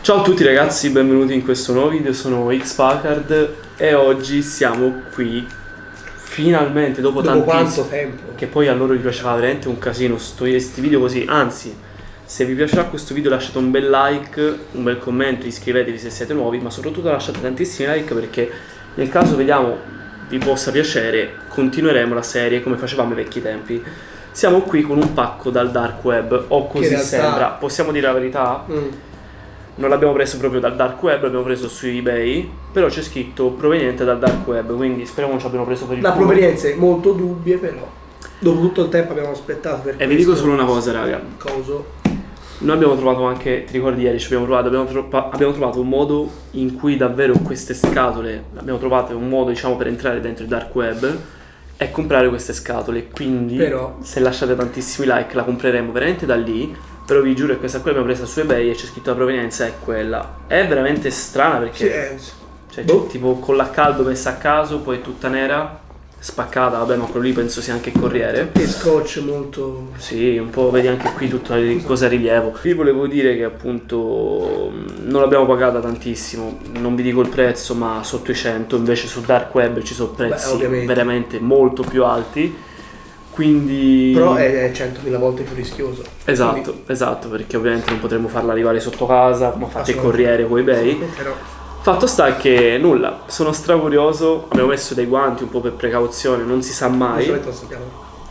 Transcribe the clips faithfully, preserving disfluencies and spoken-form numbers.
Ciao a tutti ragazzi, benvenuti in questo nuovo video, sono Xpakard e oggi siamo qui finalmente dopo, dopo tantissimo quanto tempo. Che poi a loro gli piaceva veramente un casino sto, questi video così, anzi se vi piacerà questo video lasciate un bel like, un bel commento, iscrivetevi se siete nuovi, ma soprattutto lasciate tantissimi like perché nel caso vediamo vi possa piacere continueremo la serie come facevamo ai vecchi tempi. Siamo qui con un pacco dal dark web, o così realtà... sembra, possiamo dire la verità? Mm. Non l'abbiamo preso proprio dal dark web, l'abbiamo preso su eBay, però c'è scritto proveniente dal dark web, quindi speriamo non ci abbiamo preso per il La culo. provenienza è molto dubbia, però dopo tutto il tempo abbiamo aspettato per E vi dico solo una cosa raga, coso. Noi abbiamo trovato anche, ti ricordi ieri ci abbiamo provato, abbiamo, tro abbiamo trovato un modo in cui davvero queste scatole, abbiamo trovato un modo diciamo per entrare dentro il dark web e comprare queste scatole, quindi però, se lasciate tantissimi like la compreremo veramente da lì. Però vi giuro che questa qui l'abbiamo presa su eBay e c'è scritto la provenienza è quella. È veramente strana perché sì, cioè, boh. tipo con la caldo messa a caso, poi è tutta nera, spaccata, vabbè ma quello lì penso sia anche il corriere. E scotch molto... Sì, un po' vedi anche qui tutta la cosa a rilievo. Vi volevo dire che appunto non l'abbiamo pagata tantissimo, non vi dico il prezzo ma sotto i cento, invece su dark web ci sono prezzi Beh, veramente molto più alti. Quindi... Però è centomila volte più rischioso. Esatto, quindi... esatto, perché ovviamente non potremmo farla arrivare sotto casa, ma fate il corriere con eBay. No. Fatto sta che nulla, sono stracurioso, abbiamo messo dei guanti un po' per precauzione, non si sa mai. Lo sappiamo.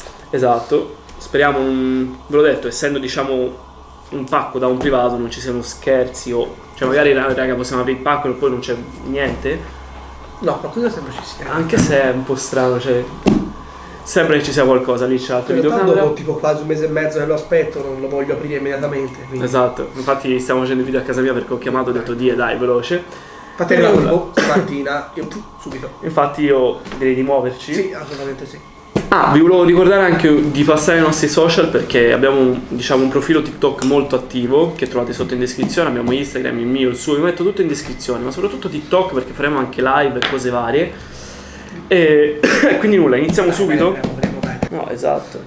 Esatto, speriamo, un... ve l'ho detto, essendo diciamo un pacco da un privato non ci siano scherzi o... Cioè magari raga possiamo aprire il pacco e poi non c'è niente. No, qualcosa sembra ci sia. Anche se è un po' strano, cioè... Sembra che ci sia qualcosa lì, c'è l'altro videocamera. Dopo tipo quasi un mese e mezzo che lo aspetto, non lo voglio aprire immediatamente. Quindi. Esatto, infatti stiamo facendo il video a casa mia perché ho chiamato e ho detto die dai veloce. Infatti arrivo stamattina, io subito. Infatti io direi di muoverci. Sì, assolutamente sì. Ah, vi volevo ricordare anche di passare ai nostri social perché abbiamo un, diciamo, un profilo TikTok molto attivo che trovate sotto in descrizione, abbiamo Instagram, il mio, il suo, vi metto tutto in descrizione, ma soprattutto TikTok perché faremo anche live e cose varie. E quindi nulla, iniziamo dai, subito. Dai, dai, dai, dai. No, esatto.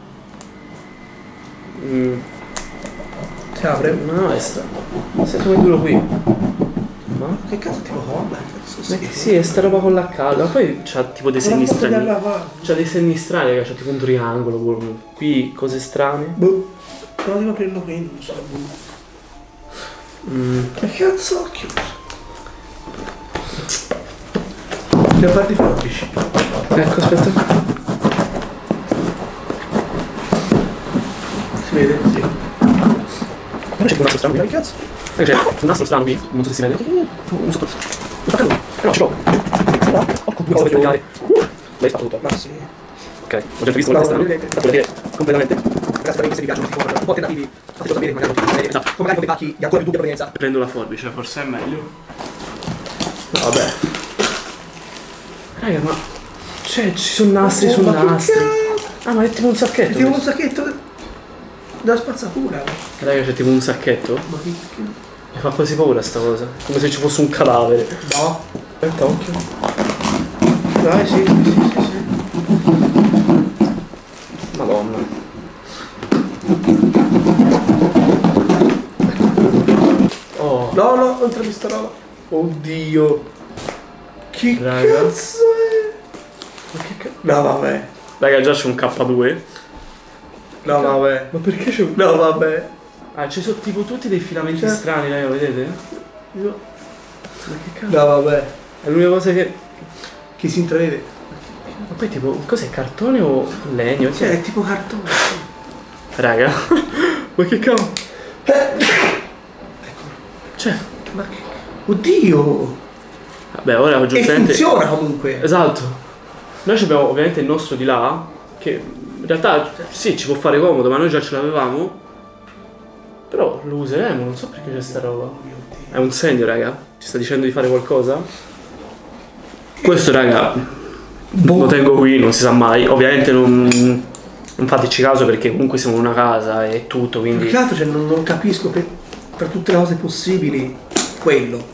Mm. Si apre? No, è strano. Sei come duro qui. Ma che cazzo tipo Honda? Sì, è sta roba con la calda. Ma poi c'ha tipo dei segni strani. C'ha dei segni strani, c'ha tipo un triangolo. Qui cose strane. Boh. Però devo aprirlo qui, non so. Mm. Che cazzo ho chiuso? Le parti forbici. Ecco, aspetta. Si vede? Sì. Ma c'è un nastro strano qui? Che cazzo? Eh, c'è un nastro strano qui, non so se si vede. Non so. Eh no, ce l'ho. Oh, come sta per L'hai fatto tutto? Ma sì. Ok, ho già visto quelle strane. Faccio vedere completamente. Grazie per se vi piacciono un po' tentativi. Fatelo sapere magari non ti esatto. Come magari con dei pacchi di ancora più dubbia provenienza. Prendo la forbice, forse è meglio. No, vabbè. Raga, ma cioè ci sono nastri oh, su nastri. Ah, ma è tipo un sacchetto. È tipo un sacchetto della spazzatura. Raga, c'è tipo un sacchetto? Ma che mi fa quasi paura sta cosa. Come se ci fosse un cadavere. No. Aspetta, occhio. Dai, sì, sì, sì, sì. Madonna. Oh. No, no, non tra questa roba. Oddio. Che raga. Cazzo è? Ma che cazzo? No vabbè. Raga, già c'è un K due. No vabbè. Ma perché c'è un... No vabbè. Ah, ci sono tipo tutti dei filamenti cioè... strani, raga, vedete? Io... Ma che cazzo? No vabbè. È l'unica cosa che... Che si intravede. Ma poi tipo, cos'è, cartone o legno? Cioè, è tipo cartone. Raga. Ma che cavolo? Ecco. Cioè... Ma che... Oddio. Vabbè, ora giustamente... E funziona comunque. Esatto. Noi abbiamo ovviamente il nostro di là, che in realtà sì, ci può fare comodo, ma noi già ce l'avevamo. Però lo useremo, non so perché c'è sta roba. È un segno, raga? Ci sta dicendo di fare qualcosa? Questo, raga, boh. Lo tengo qui, non si sa mai. Ovviamente non, non fateci caso perché comunque siamo in una casa e tutto, quindi... Più che altro, cioè, non, non capisco per, per tutte le cose possibili quello.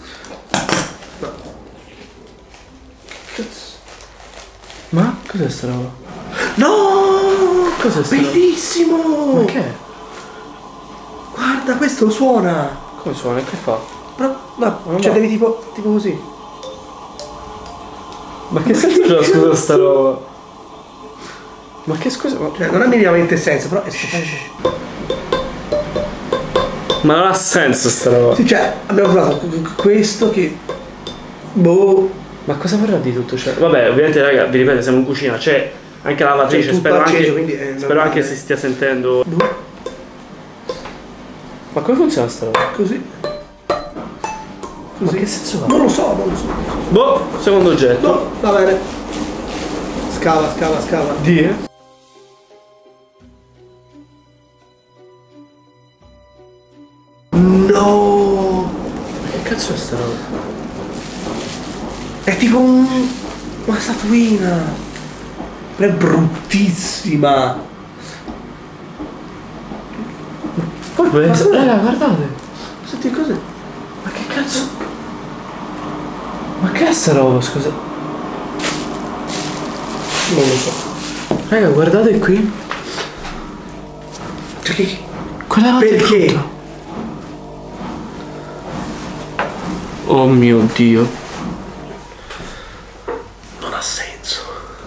Ma cos'è sta roba? No! Cos'è sta bellissimo! roba? Ma che? Guarda, questo suona! Come suona? Che fa? Però, no, Non cioè va. devi tipo, tipo così. Ma che senso c'ha scusa sta roba? Ma che scusa? Ma, Cioè, non ha minimamente senso, però è stupendo. ma non ha senso sta roba. Sì, cioè, abbiamo trovato questo che... Boh... Ma cosa vorrà di tutto ciò? Vabbè, ovviamente raga, vi ripeto, siamo in cucina, c'è anche la lavatrice, C'è tutto spero, acceso, anche, quindi è spero normale. anche si stia sentendo. Boh, Ma come funziona sta roba? così. Ma che senso ha? Non lo so, non lo so. Boh, secondo oggetto. No, va bene. Scava, scava, scava. Die? No! Ma che cazzo è sta roba? È tipo un... una statuina. Però è bruttissima. Poi puoi Ma essere... dov'è? Raga, guardate. Senti cos'è? Ma che cazzo? Ma che è sta roba, scusa? Non lo so. Raga, guardate qui. Cioè che... Quella Perché? frutta. Oh mio Dio. Non ha senso.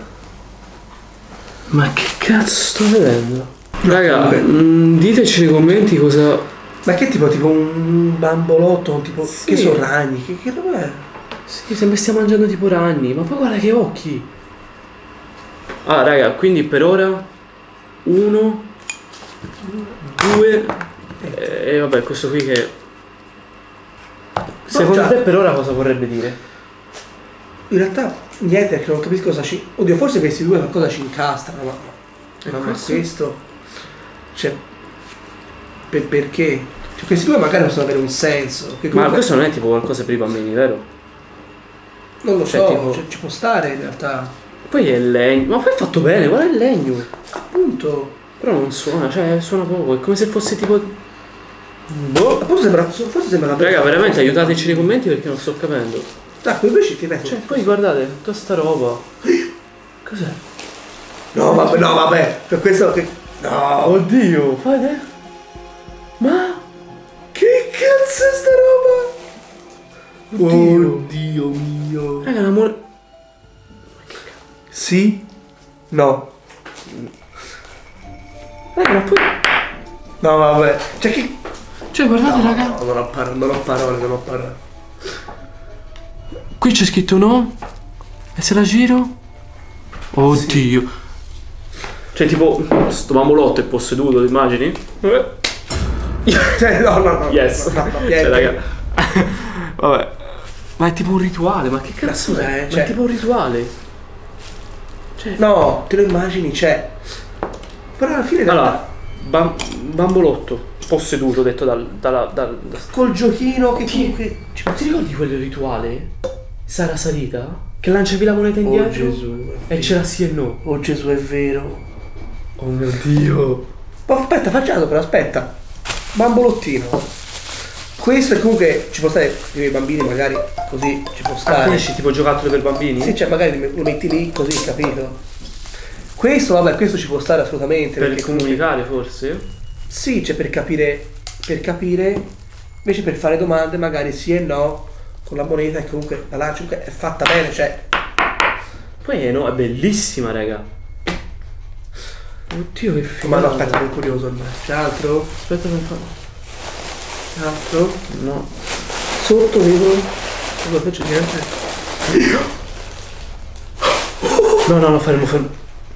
Ma che cazzo sto vedendo? Raga, comunque- mh, diteci nei commenti cosa... Ma che tipo, tipo un bambolotto, tipo... Sì. Che sono ragni? Che, che roba è? Sì, sembra stia mangiando tipo ragni. Ma poi guarda che occhi. Ah, raga, quindi per ora... Uno... Due... E vabbè, questo qui che... Secondo già. te per ora cosa vorrebbe dire? In realtà niente, perché non capisco cosa ci... Oddio, forse questi due qualcosa ci incastrano, ma... E Ma, ma questo? questo... Cioè... Per, perché? Cioè, questi due magari possono avere un senso. Che Ma comunque- questo non è tipo qualcosa per i bambini, vero? Non lo cioè, so, tipo- cioè, ci può stare in realtà. Poi è legno. Ma poi è fatto bene, guarda il legno. Appunto. Però non suona, cioè suona poco. È come se fosse tipo... Boh. Forse sembra... Forse sembra... Raga, veramente aiutateci nei commenti perché non sto capendo. Ah, poi invece ti metto... Cioè, poi guardate, tutta sta roba. Cos'è? No, vabbè, no, vabbè. Per questo che... No. Oddio, fai vedere. Ma... Che cazzo è sta roba? Oddio. Oddio mio. Raga, l'amore... Sì? No. Raga, ma poi... No, vabbè. Cioè che... Cioè, guardate, No, raga. no, non ho parole, non ho parole, non ho parole. Qui c'è scritto no. E se la giro? Oddio. Cioè, tipo, sto bambolotto è posseduto, ti immagini? Cioè, no, no, no. Yes. No, no, no, Cioè, niente. raga. Vabbè. Ma è tipo un rituale, ma che cazzo scusa, è? eh, Ma cioè- è tipo un rituale. Cioè... No, te lo immagini, c'è. Però alla fine... in Allora, realtà, bam- bambolotto posseduto, detto dal... dalla- dal, da- col giochino che Ti- comunque... Ma ti ricordi quel rituale? Sara Salita? Che lanciavi la moneta indietro? Oh Gesù. E c'era sì e no. Oh Gesù, è vero. Oh mio Dio. Ma aspetta, facciamo però, aspetta. Bambolottino. Questo è comunque ci può stare per i bambini, magari così ci può Ah, stare. quindi c'è tipo giocattolo per bambini? Sì, cioè magari lo metti lì così, capito? Questo, vabbè, questo ci può stare assolutamente. Per perché comunque- comunicare forse? Sì, c'è per capire, per capire, invece per fare domande magari sì e no, con la moneta e comunque la lancio, comunque è fatta bene, cioè... Poi è, no, è bellissima, raga. Oddio che figo. Ma no, aspetta, sono curioso allora. C'è altro? Aspetta che fa. C'è altro? No. Sotto vedo... Cosa faccio niente? No, no, no, fermo, fermo.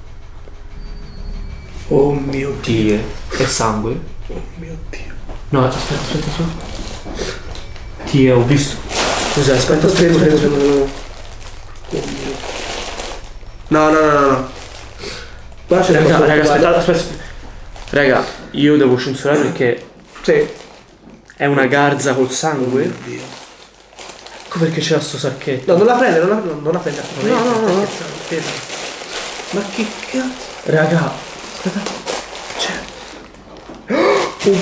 Oh mio Dio. Dio. È sangue? Oh mio Dio. No, aspetta, aspetta, aspetta. Dio, ho visto. Scusa, aspetta, Aspetta, aspetta, aspetta, aspetta. aspetta. Oh mio. No, no, no, no, no. Qua c'è Raga, qualcosa, raga, guarda. aspetta, aspetta. Raga, io devo censurare perché Sì. è una garza col Oh sangue. mio Dio. Ecco perché c'è sto sacchetto. No, non la prende, non la, non la prende assolutamente. No, no, no, no. Stai scherzando, ferma. Ma che cazzo? Raga, aspetta. C'è. Oh,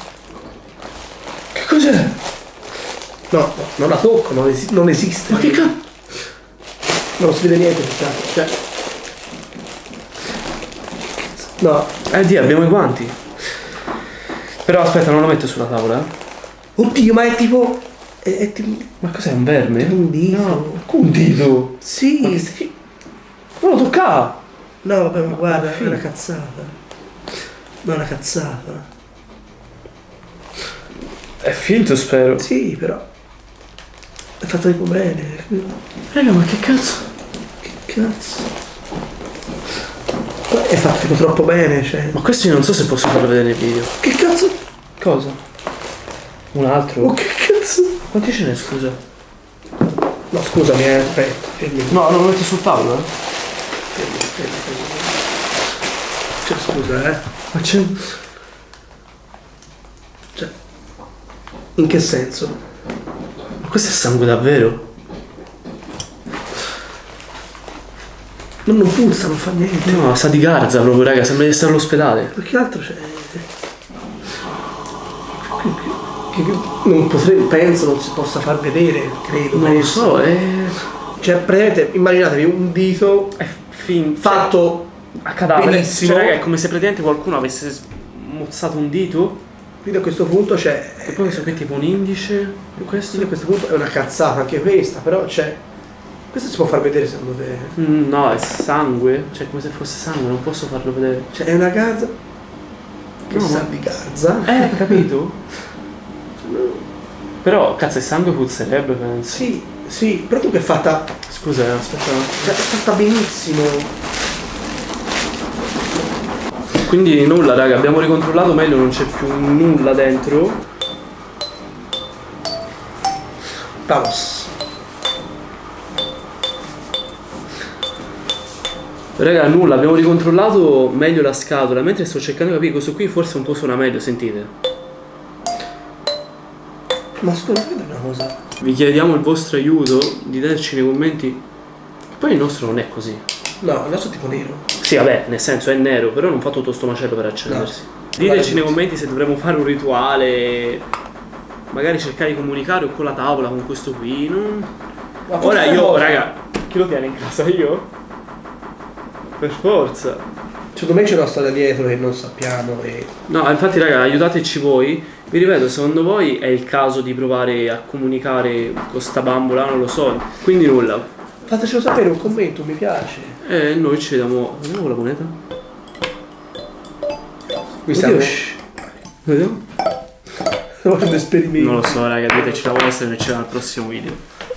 Che cos'è? no, no, non la tocco, non, esi- non esiste. Ma che cazzo? Non si vede niente, peccato. Cioè. No. Eh Dio, abbiamo i guanti. Però aspetta, non lo metto sulla tavola, eh. Oddio, ma è tipo... È, è tipo... Ma cos'è, un verme? Un dito. No, un dito? Sì. Ma che stai... Non lo toccava! No, vabbè, ma guarda, Ma è una cazzata. Ma è una cazzata. È finto, spero. Sì, però... È fatto tipo bene. Raga, ma che cazzo? Che cazzo? È fatto tipo troppo bene, cioè... Ma questo io non so se posso farlo vedere nei video. Che cazzo? Cosa? Un altro? Oh, che cazzo? Quanti ce n'è, scusa? No, scusami, eh, aspetta, fermi. No, non lo metti sul tavolo, eh? Fermi, fermi, fermi. Cioè, scusa, eh. Ma c'è... Cioè... In che senso? Ma questo è sangue davvero? Non, non puzza, non fa niente. No, sa di garza proprio, raga, sembra di essere all'ospedale. Perché altro c'è? Che, che non potrei, penso non si possa far vedere, credo. Non lo penso. so, è... Cioè, praticamente, immaginatevi un dito è fin... fatto a cadavere. benissimo. Cioè, raga, è come se praticamente qualcuno avesse mozzato un dito. Quindi a questo punto c'è... E poi questo qui è tipo un indice. E questo? Quindi a questo punto è una cazzata anche questa, però c'è... Questo si può far vedere secondo te? Mm, no, è sangue. Cioè, come se fosse sangue, non posso farlo vedere. Cioè, è una garza... Che No, sa ma- di garza. Eh, capito? Però, cazzo, il sangue puzzerebbe, penso. Sì, sì, però comunque è fatta... Scusa, eh, aspetta. Cioè, è fatta benissimo. Quindi nulla, raga, abbiamo ricontrollato meglio, non c'è più nulla dentro. Vamos. Raga, nulla, abbiamo ricontrollato meglio la scatola, mentre sto cercando di capire questo qui forse un po' suona meglio, sentite. Ma scusa, vedo una cosa. Vi chiediamo il vostro aiuto, diteci nei commenti. Poi il nostro non è così. No, il nostro è tipo nero. Sì, vabbè, nel senso è nero, però non fa tutto sto macello per accendersi. No. Diteci nei commenti se dovremmo fare un rituale, magari cercare di comunicare o con la tavola, con questo qui. Non... Ma forse Ora una io, cosa. raga, chi lo tiene in casa? Io? Per forza. Secondo me c'è una storia dietro che non sappiamo e... No, infatti raga, aiutateci voi. Vi ripeto, secondo voi è il caso di provare a comunicare con sta bambola? Non lo so. Quindi nulla. Fatecelo sapere, un commento, mi piace. E noi ci vediamo. Vediamo la moneta. Qui stiamo... Oddio, shh. Vediamo. Stiamo facendo esperimenti. Non lo so raga, diteci la vostra e noi ci vediamo al prossimo video.